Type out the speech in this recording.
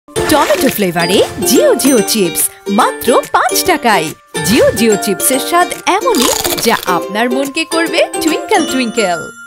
Tomato ফ্লেভারে Jio chips মাত্র 5 টাকায়। জিও চিপসের স্বাদ এমনই যা আপনার মনকে করবে টুইঙ্কেল টুইঙ্কেল।